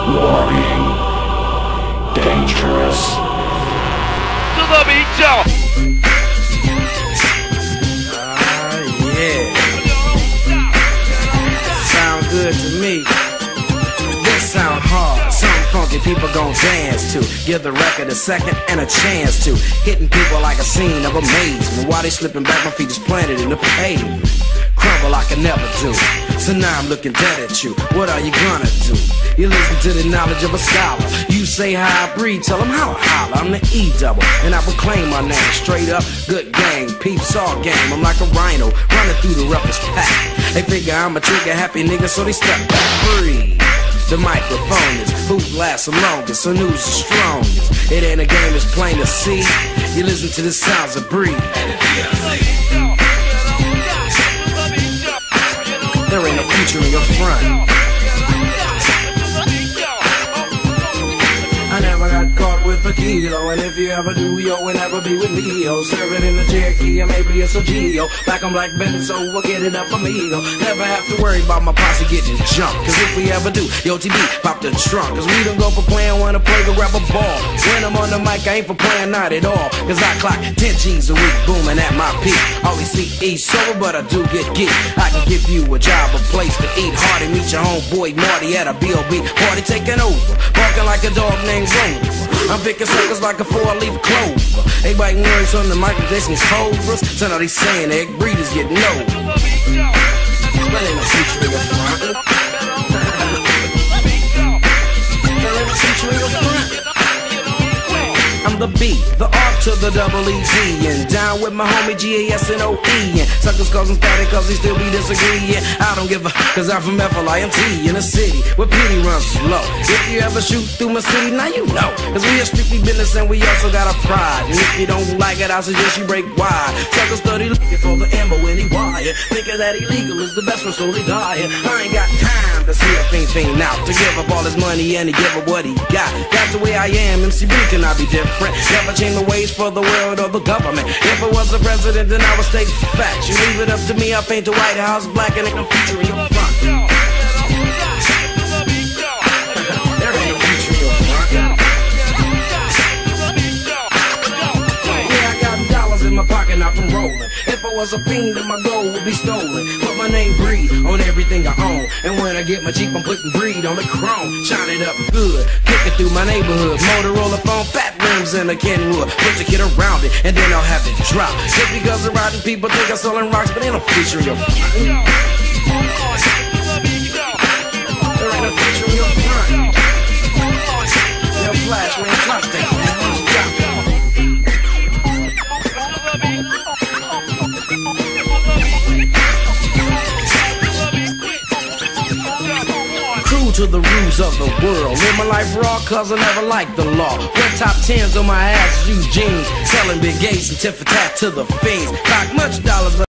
Warning. Dangerous. To the beat, y'all. Yeah. Sound good to me. This sound hard. Something funky people gon' dance to. Give the record a second and a chance to. Hitting people like a scene of amazement. While they slipping back, my feet is planted in the pavement. Crumble I can never do. So now I'm looking dead at you. What are you gonna do? You listen to the knowledge of a scholar. You say how I breathe, tell them how I holler. I'm the E-double, and I proclaim my name. Straight up, good gang, peeps all game. I'm like a rhino, running through the roughest pack. They figure I'm a trigger happy nigga, so they step back. Breathe. The microphone is who lasts the longest, so news is strongest. It ain't a game, it's plain to see. You listen to the sounds of breathe. There ain't no future in your front. I never got caught with a kilo, and if you ever do, yo, will never be with me, yo. Serve it in a Cherokee, or maybe it's a Geo. Black on black bending, so we'll get it up amigo. Never have to worry about my posse getting jumped, cause if we ever do, yo, TB, pop the trunk. Cause we don't go for playing, wanna play, go grab a ball. When I'm on the mic, I ain't for playing, not at all. Cause I clock 10 G's a week, booming at my peak. Always see E sober, but I do get geek. I can give you a job, a place to eat. Hardy, meet your homeboy Marty at a B.O.B. Party taking over, barking like a dog named Rover. I'm picking suckers like a 4-leaf clover. They biting words on the mic, they some cobras. So now they saying egg breeders get no. That ain't no future in your front. That ain't no future in your front. I'm the B, the R to the double E-G, and down with my homie G-A-S-N-O-E. And suckers causing static cause they still be disagreeing. I don't give a, cause I'm from F-L-I-N-T in a city where pity runs slow. If you ever shoot through my city, now you know. Cause we are strictly business and we also got a pride. And if you don't like it, I suggest you break wide. Suckers study looking for the ammo when he wired. Thinking that illegal is the best one, slowly dying. I ain't got time to see a fiend out. To give up all his money and to give up what he got. That's the way I am, MCB cannot be different. Never change the ways for the world or the government. If I was the president, then I would state facts. You leave it up to me, I paint the White House black and ain't no future in your front. There ain't no future in your front. Yeah, I got dollars in my pocket, not from rolling. If I was a fiend, then my gold would be stolen. Put my name Breed on everything I own. And when I get my Jeep, I'm putting Breed on the chrome. Shine it up good, kick it through my neighborhood. Motorola phone, fat rims and a Kenwood. Put the kid around it, and then I'll have it drop. Just because the riding people think I'm selling rocks, but ain't no future in your front. There ain't no future in your front. Yo, Flash, man, clock take, man. To the rules of the world. Live my life raw cause I never liked the law. Wear top 10s on my ass, use jeans. Selling big gates and tit for tat to the fiends. Cock much dollars but